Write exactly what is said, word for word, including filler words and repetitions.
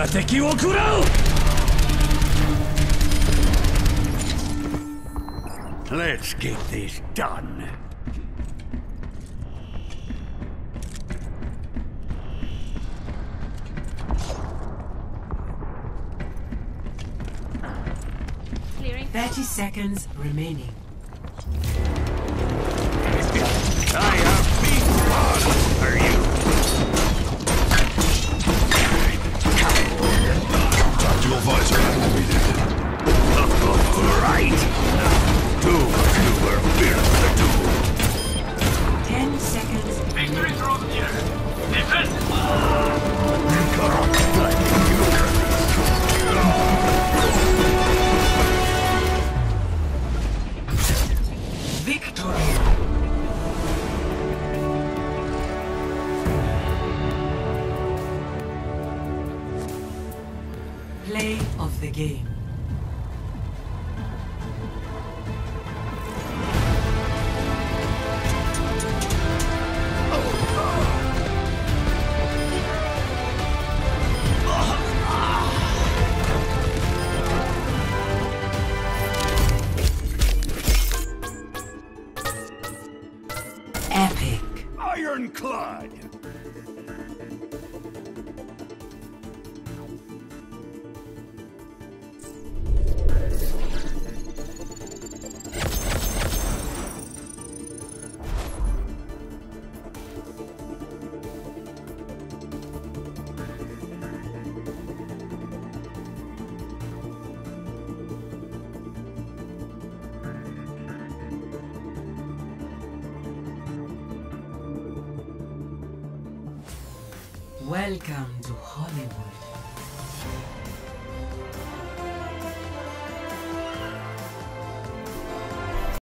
が敵を食らう。 Let's get this done. Clearing. Thirty seconds remaining. I have big fun for you. Tactical visor activated. Right. Too much super fear to do. Ten seconds. Victory from here. Defend. Victory. Play of the game. Epic. Ironclad. Welcome to Hollywood.